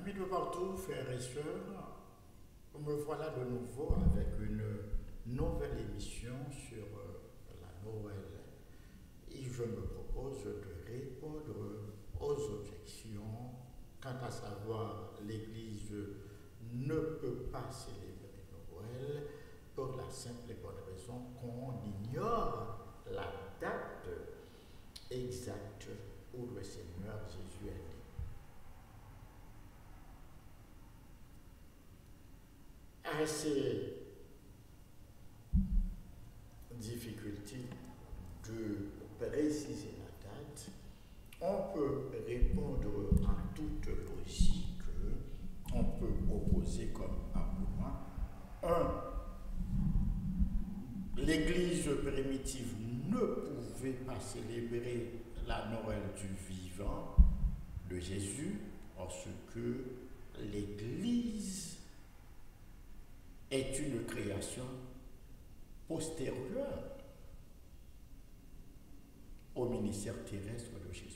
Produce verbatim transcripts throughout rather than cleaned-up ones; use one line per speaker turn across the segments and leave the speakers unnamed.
Amis de partout, frères et sœurs, me voilà de nouveau avec une nouvelle émission sur euh, la Noël. Et je me propose de répondre aux objections quant à savoir l'Église ne peut pas célébrer Noël pour la simple et bonne raison qu'on ignore la date exacte où le Seigneur Jésus est né. À ces difficultés de préciser la date, on peut répondre en toute logique, on peut proposer comme argument un. L'Église primitive ne pouvait pas célébrer la Noël du vivant de Jésus, parce que l'Église est une création postérieure au ministère terrestre de Jésus.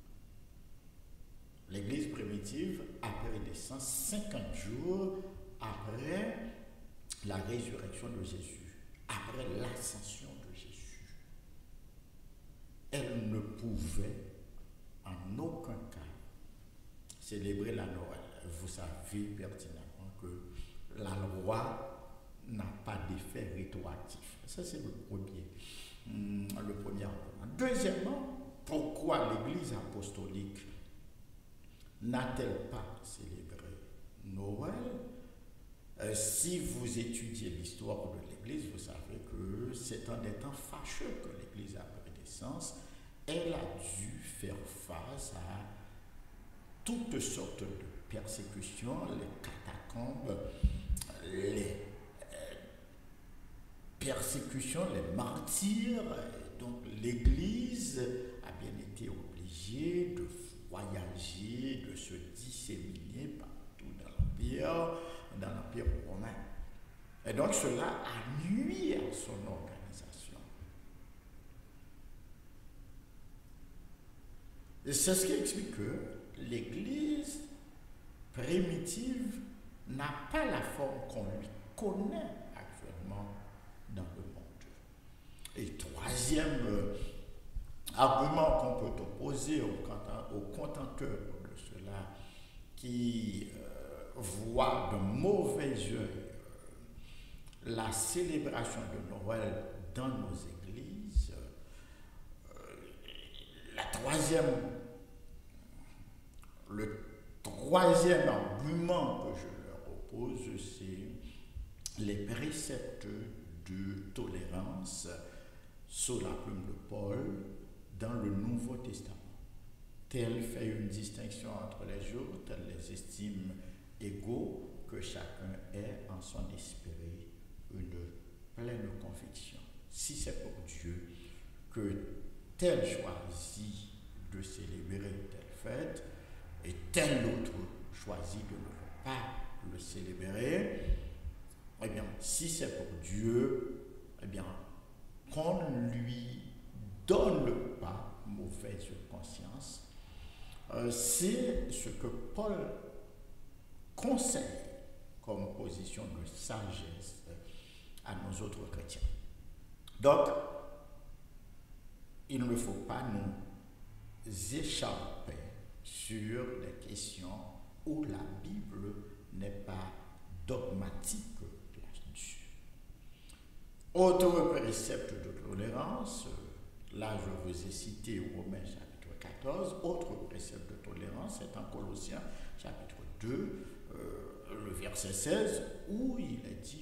L'Église primitive a pris naissance cinquante jours après la résurrection de Jésus, après l'ascension de Jésus. Elle ne pouvait en aucun cas célébrer la Noël. Vous savez pertinemment que la loi n'a pas d'effet rétroactif. Ça, c'est le premier, le premier argument. Deuxièmement, pourquoi l'Église apostolique n'a-t-elle pas célébré Noël? euh, Si vous étudiez l'histoire de l'Église, vous savez que c'est en des temps fâcheux que l'Église a pris naissance. Elle a dû faire face à toutes sortes de persécutions, les catacombes, les euh, persécutions, les martyrs. Donc l'Église a bien été obligée de voyager, de se disséminer partout dans l'Empire, dans l'Empire romain. Et donc cela a nui à son organisation. Et c'est ce qui explique que l'Église primitive n'a pas la forme qu'on lui connaît actuellement dans le monde. Et troisième euh, argument qu'on peut opposer aux contenteurs de cela qui euh, voient de mauvais yeux euh, la célébration de Noël dans nos églises, euh, la troisième, le troisième argument que je leur oppose, c'est les préceptes de tolérance sous la plume de Paul dans le Nouveau Testament. Tel fait une distinction entre les jours, tel les estime égaux, que chacun ait en son esprit une pleine conviction. Si c'est pour Dieu que tel choisit de célébrer telle fête et tel autre choisit de ne pas le célébrer, eh bien, si c'est pour Dieu, eh bien, qu'on ne lui donne pas mauvaise conscience. Euh, c'est ce que Paul conseille comme position de sagesse à nos autres chrétiens. Donc, il ne faut pas nous échapper sur des questions où la Bible n'est pas dogmatique là-dessus. Autre précepte de tolérance, là je vous ai cité Romains chapitre quatorze, autre précepte de tolérance est en Colossiens chapitre deux, euh, le verset seize, où il est dit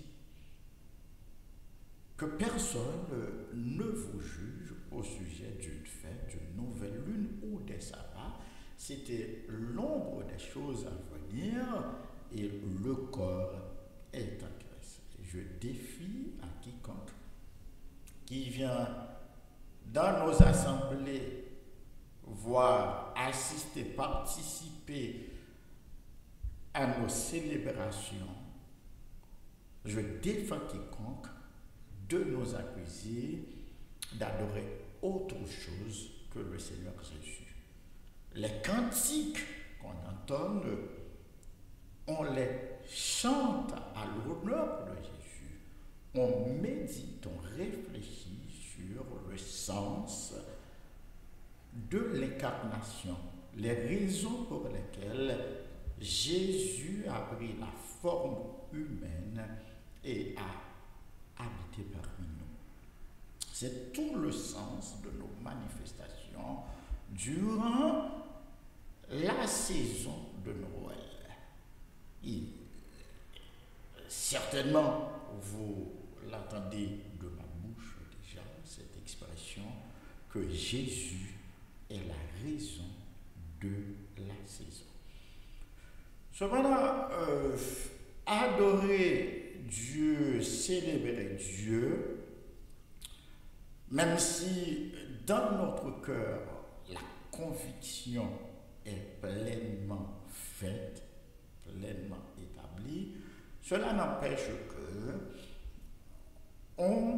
que personne ne vous juge au sujet d'une fête, d'une nouvelle lune ou des sabbats. C'était l'ombre des choses à venir et le corps est en Christ. Je défie à quiconque qui vient dans nos assemblées voir assister, participer à nos célébrations, je défends quiconque de nous accuser d'adorer autre chose que le Seigneur Jésus. Les cantiques qu'on entonne on les chante à l'honneur de Jésus, on médite, on réfléchit sur le sens de l'incarnation, les raisons pour lesquelles Jésus a pris la forme humaine et a habité parmi nous. C'est tout le sens de nos manifestations durant la saison de Noël. Et certainement, vous l'entendez de ma bouche déjà, cette expression que Jésus est la raison de la saison. Cependant, euh, adorer Dieu, célébrer Dieu, même si dans notre cœur la conviction est pleinement faite, pleinement établie, cela n'empêche que on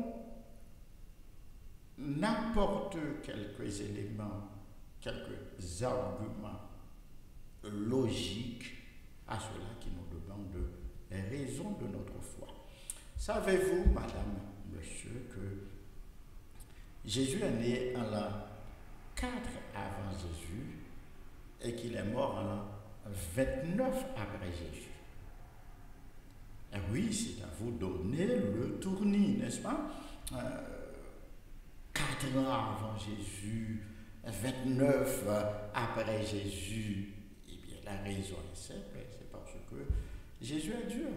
apporte quelques éléments, quelques arguments logiques à cela qui nous demande les raisons de notre foi. Savez-vous, madame, monsieur, que Jésus est né en l'an quatre avant Jésus et qu'il est mort en l'an vingt-neuf après Jésus? Et oui, c'est à vous donner le tournis, n'est-ce pas? Euh, quatre ans avant Jésus, vingt-neuf après Jésus. Eh bien, la raison est simple, c'est parce que Jésus est Dieu.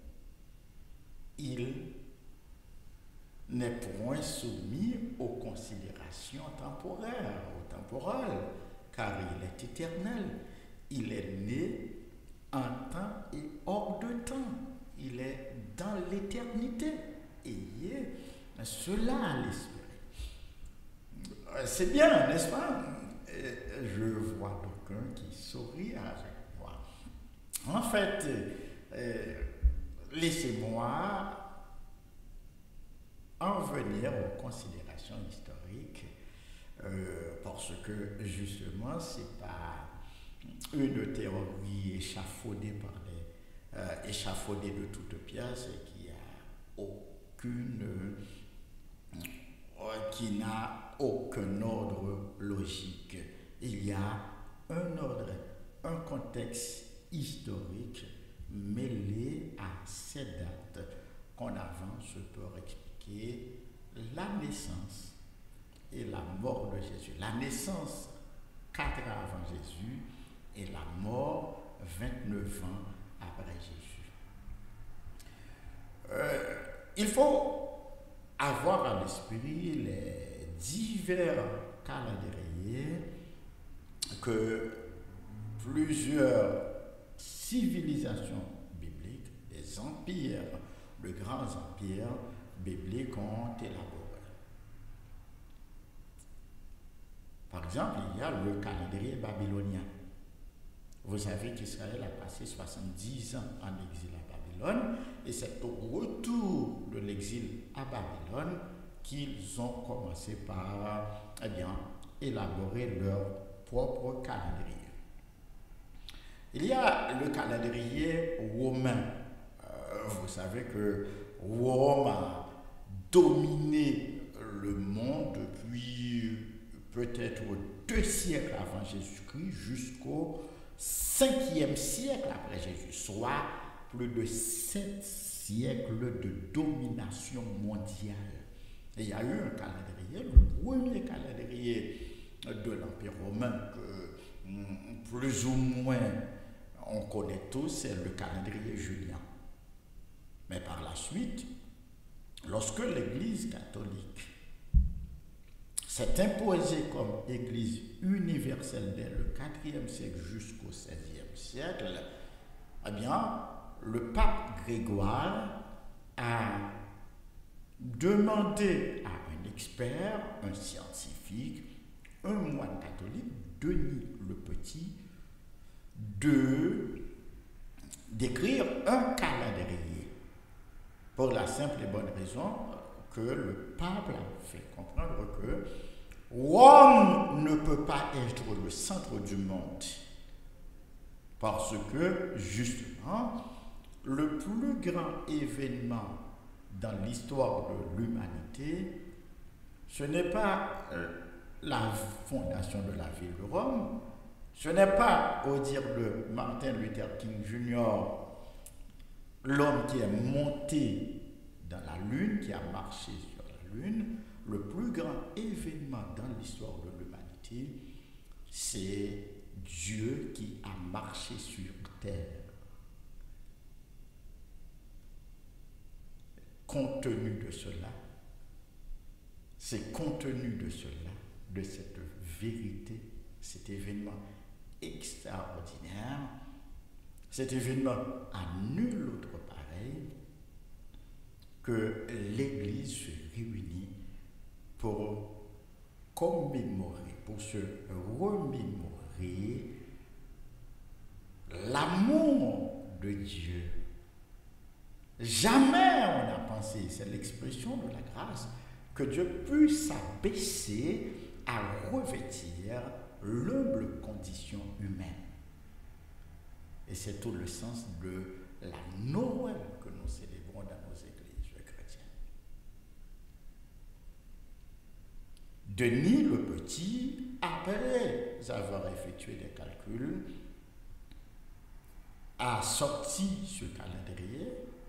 Il n'est point soumis aux considérations temporaires, ou temporelles, car il est éternel. Il est né en temps et hors de temps. Il est dans l'éternité. Ayez cela à l'esprit. C'est bien, n'est-ce pas? Je vois d'aucuns qui sourit avec moi. En fait, euh, laissez-moi en venir aux considérations historiques, euh, parce que justement, ce n'est pas une théorie échafaudée par les euh, échafaudée de toutes pièces et qui a aucune euh, qui n'a aucun ordre logique. Il y a un ordre, un contexte historique mêlé à ces dates qu'on avance pour expliquer la naissance et la mort de Jésus. La naissance quatre ans avant Jésus et la mort vingt-neuf ans après Jésus. Euh, il faut avoir à l'esprit les divers calendriers que plusieurs civilisations bibliques, des empires, de grands empires bibliques ont élaboré. Par exemple, il y a le calendrier babylonien. Vous savez qu'Israël a passé soixante-dix ans en exil à Babylone, et c'est au retour de l'exil à Babylone qu'ils ont commencé par eh bien, élaborer leur propre calendrier. Il y a le calendrier romain. Euh, vous savez que Rome a dominé le monde depuis peut-être deux siècles avant Jésus-Christ jusqu'au cinquième siècle après Jésus, soit plus de sept siècles de domination mondiale. Et il y a eu un calendrier, le premier calendrier de l'Empire romain que plus ou moins on connaît tous, c'est le calendrier julien. Mais par la suite, lorsque l'Église catholique s'est imposée comme Église universelle dès le quatrième siècle jusqu'au seizième siècle, eh bien, le pape Grégoire a demandé à un expert, un scientifique, un moine catholique, Denis le Petit, de d'écrire un calendrier pour la simple et bonne raison que le pape a fait comprendre que Rome ne peut pas être le centre du monde Parce que, justement, le plus grand événement dans l'histoire de l'humanité, ce n'est pas euh, la fondation de la ville de Rome, ce n'est pas, au dire de Martin Luther King junior, l'homme qui est monté dans la Lune, qui a marché sur la Lune. Le plus grand événement dans l'histoire de l'humanité, c'est Dieu qui a marché sur terre. Compte tenu de cela, c'est compte tenu de cela, de cette vérité, cet événement extraordinaire, cet événement à nul autre pareil, que l'Église se réunit pour commémorer, pour se remémorer l'amour de Dieu. Jamais on n'a pensé, c'est l'expression de la grâce, que Dieu puisse s'abaisser à revêtir l'humble condition humaine. Et c'est tout le sens de la Noël que nous célébrons dans nos églises chrétiennes. Denis le Petit, après avoir effectué des calculs, a sorti ce calendrier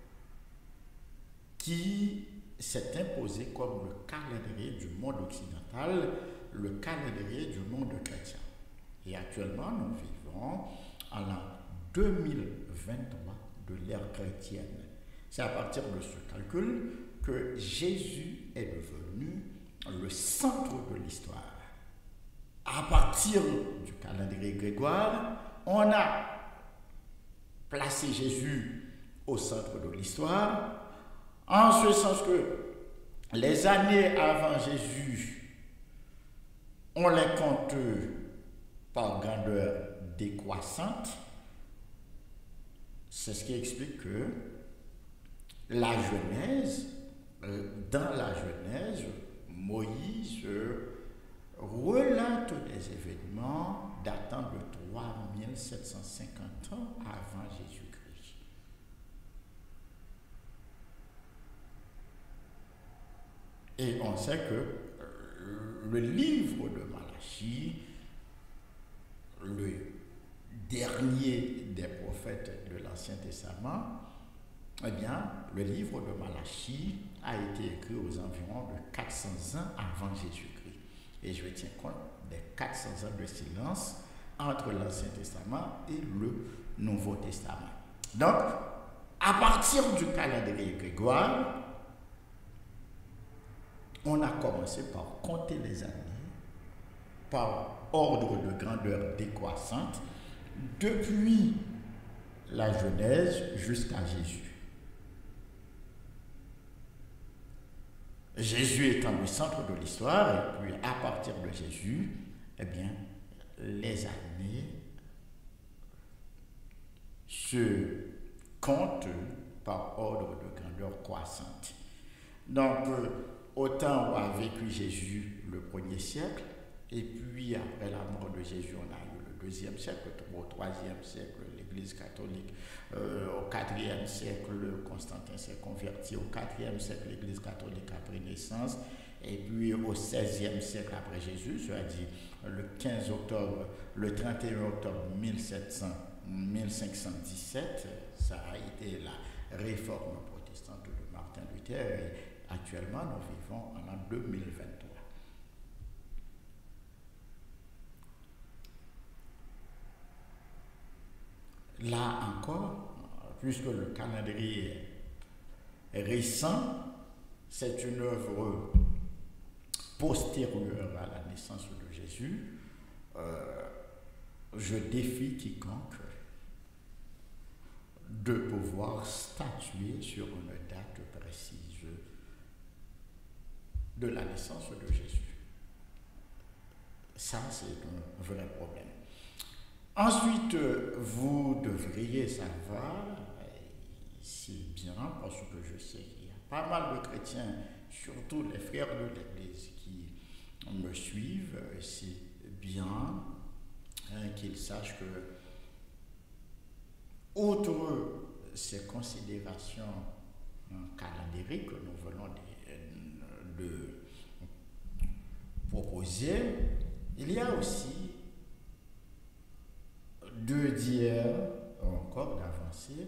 qui s'est imposé comme le calendrier du monde occidental, le calendrier du monde chrétien. Et actuellement, nous vivons en l'an deux mille vingt-trois de l'ère chrétienne. C'est à partir de ce calcul que Jésus est devenu le centre de l'histoire. À partir du calendrier grégoire, on a placé Jésus au centre de l'histoire, en ce sens que les années avant Jésus, on les compte par grandeur décroissante. C'est ce qui explique que la Genèse, dans la Genèse, Moïse relate des événements datant de trois mille sept cent cinquante ans avant Jésus-Christ. Et on sait que le livre de Malachie, le dernier des prophètes de l'Ancien Testament, eh bien, le livre de Malachie a été écrit aux environs de quatre cents ans avant Jésus-Christ. Et je tiens compte des quatre cents ans de silence entre l'Ancien Testament et le Nouveau Testament. Donc, à partir du calendrier grégoire, on a commencé par compter les années par ordre de grandeur décroissante depuis la Genèse jusqu'à Jésus. Jésus étant le centre de l'histoire, et puis à partir de Jésus, eh bien, les années se comptent par ordre de grandeur croissante. Donc, autant où a vécu Jésus le premier siècle, et puis après la mort de Jésus, on a eu le deuxième siècle, au troisième siècle, l'Église catholique, euh, au quatrième siècle, Constantin s'est converti, au quatrième siècle, l'Église catholique a pris naissance, et puis au seizième siècle après Jésus, c'est-à-dire le quinze octobre, le trente et un octobre mille sept cents, mille cinq cent dix-sept, ça a été la réforme protestante de Martin Luther, et actuellement nous vivons en l'an deux mille vingt-trois. Là encore, puisque le calendrier est récent, c'est une œuvre postérieure à la naissance de Jésus, euh, je défie quiconque de pouvoir statuer sur une date précise de la naissance de Jésus. Ça, c'est un vrai problème. Ensuite, vous devriez savoir, c'est bien, parce que je sais qu'il y a pas mal de chrétiens, surtout les frères de l'Église qui me suivent, c'est bien hein, qu'ils sachent que outre ces considérations hein, calendriques que nous venons de, de proposer, il y a aussi de dire, encore d'avancer,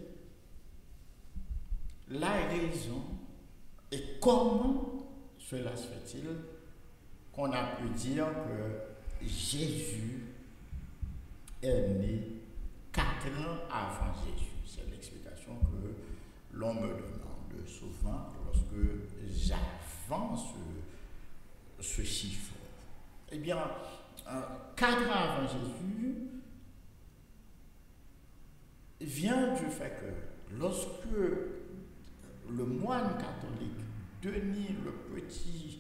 la raison et comment cela se fait-il qu'on a pu dire que Jésus est né quatre ans avant Jésus. C'est l'explication que l'on me demande souvent lorsque j'avance ce, ce chiffre. Eh bien, quatre ans avant Jésus vient du fait que lorsque le moine catholique Denis le Petit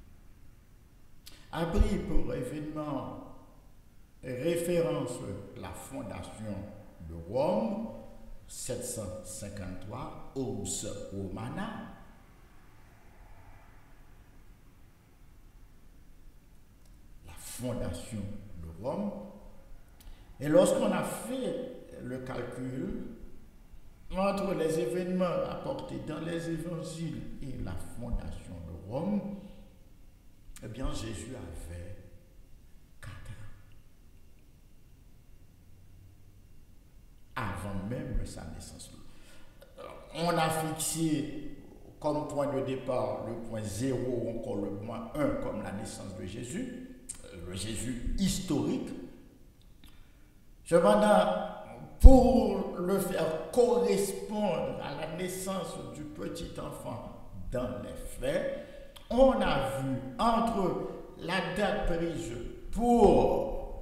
a pris pour événement référence la fondation de Rome, sept cent cinquante-trois, Ars Romana, la fondation de Rome, et lorsqu'on a fait le calcul entre les événements rapportés dans les évangiles et la fondation de Rome, eh bien Jésus avait quatre ans, avant même sa naissance. On a fixé comme point de départ le point zéro ou encore le point un comme la naissance de Jésus, le Jésus historique. Cependant, pour le faire correspondre à la naissance du petit enfant dans les faits, on a vu entre la date prise pour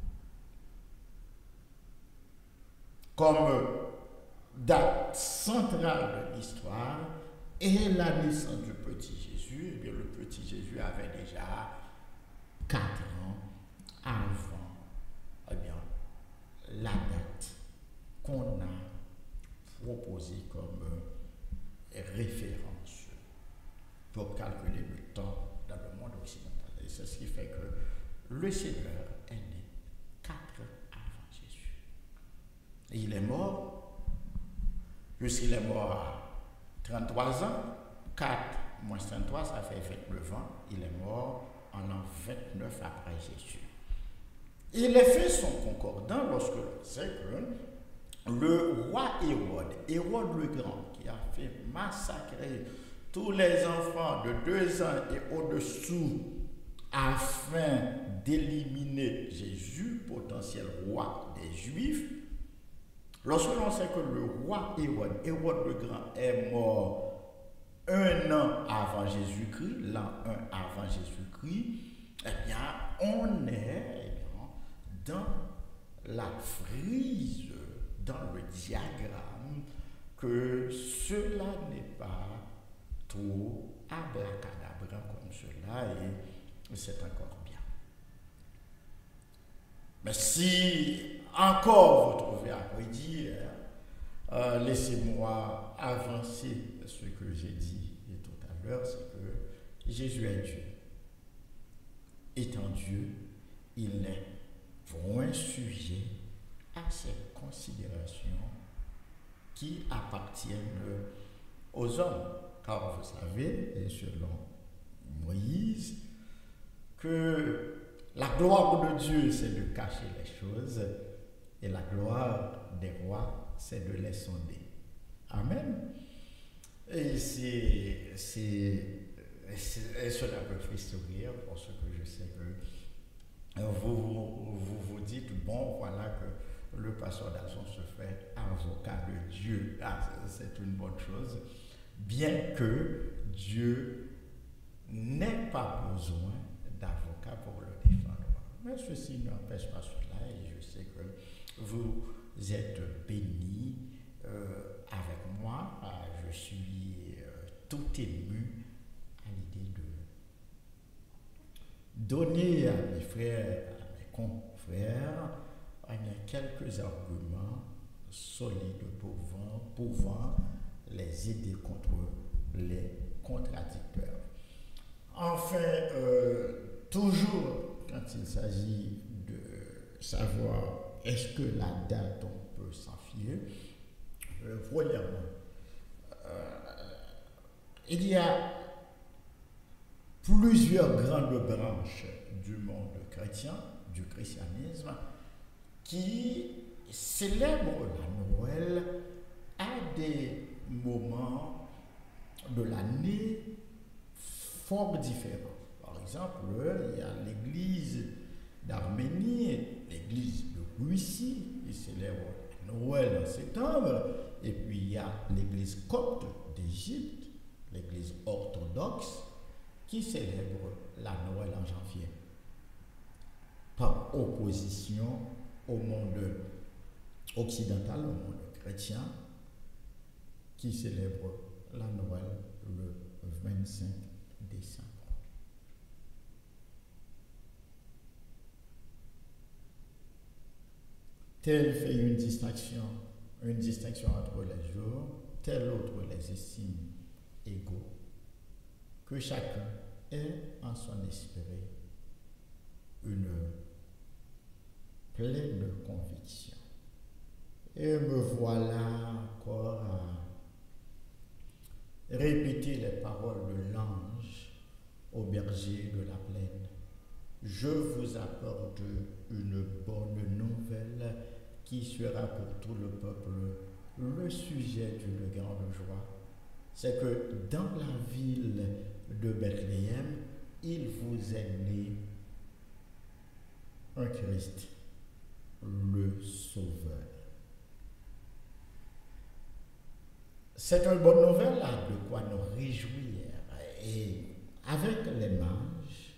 comme date centrale de l'histoire et la naissance du petit Jésus, eh bien le petit Jésus avait déjà quatre ans avant eh bien, la date qu'on a proposée comme référence pour calculer le temps dans le monde occidental. Et c'est ce qui fait que le Seigneur est né quatre ans avant Jésus. Et il est mort, puisqu'il est mort à trente-trois ans, quatre moins trente-trois, ça fait vingt-neuf ans, il est mort en l'an vingt-neuf après Jésus. Et les faits sont concordants lorsque l'on sait que le roi Hérode, Hérode le Grand, qui a fait massacrer tous les enfants de deux ans et au-dessous afin d'éliminer Jésus, potentiel roi des Juifs, lorsque l'on sait que le roi Hérode, Hérode le Grand, est mort un an avant Jésus-Christ, l'an un avant Jésus-Christ, eh bien, on est eh bien, dans la frise, dans le diagramme, que cela n'est pas trop abracadabrant comme cela, et c'est encore bien. Mais si encore vous trouvez à redire, euh, laissez-moi avancer ce que j'ai dit tout à l'heure, c'est que Jésus est Dieu. Étant Dieu, il n'est point sujet à ces considérations qui appartiennent aux hommes. Car vous savez, et selon Moïse, que la gloire de Dieu, c'est de cacher les choses, et la gloire des rois, c'est de les sonder. Amen. Et c'est, c'est, c'est cela me fait sourire, parce que je sais que vous vous, vous, vous dites, bon, voilà que le pasteur Dalson se fait avocat de Dieu. Ah, c'est une bonne chose. Bien que Dieu n'ait pas besoin d'avocat pour le défendre. Mais ceci n'empêche pas cela, et je sais que vous êtes bénis euh, avec moi. Je suis euh, tout ému à l'idée de donner à mes frères, à mes confrères, quelques arguments solides pouvant, pouvant les aider contre les contradicteurs. Enfin, euh, toujours quand il s'agit de savoir est-ce que la date on peut s'en fier, Euh, premièrement, euh, il y a plusieurs grandes branches du monde chrétien, du christianisme, qui célèbrent la Noël à des moments de l'année fort différents. Par exemple, il y a l'église d'Arménie, l'église de Russie, qui célèbre Noël en septembre, et puis il y a l'église copte d'Égypte, l'église orthodoxe, qui célèbre la Noël en janvier, par opposition au monde occidental, au monde chrétien, qui célèbre la Noël le vingt-cinq décembre. Tel fait une distinction, une distinction entre les jours, tel autre les estime égaux, que chacun ait en son esprit une pleine conviction. Et me voilà encore à répéter les paroles de l'ange au berger de la plaine. Je vous apporte une bonne nouvelle qui sera pour tout le peuple le sujet d'une grande joie. C'est que dans la ville de Bethléem, il vous est né un Christ, le Sauveur. C'est une bonne nouvelle, là, de quoi nous réjouir. Et avec les mages,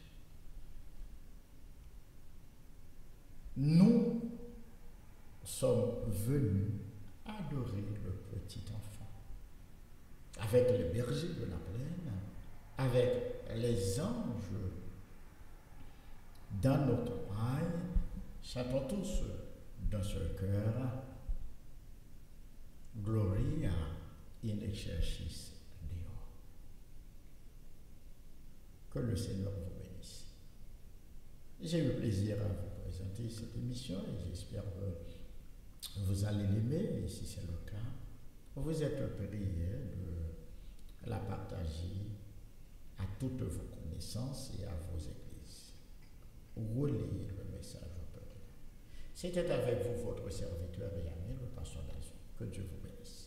nous sommes venus adorer le petit enfant. Avec les bergers de la plaine, avec les anges dans nos campagnes, chantons tous d'un seul cœur, Gloria in excelsis Deo. Que le Seigneur vous bénisse. J'ai eu plaisir à vous présenter cette émission et j'espère que vous allez l'aimer, et si c'est le cas, vous êtes prié de la partager à toutes vos connaissances et à vos églises. Relayez le message au peuple. C'était avec vous votre serviteur et ami, le pasteur Dazou. Que Dieu vous bénisse.